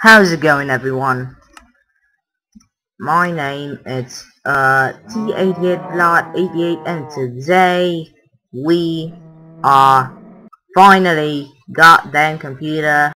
How's it going, everyone? My name is T88Blood88, and today we are finally goddamn computer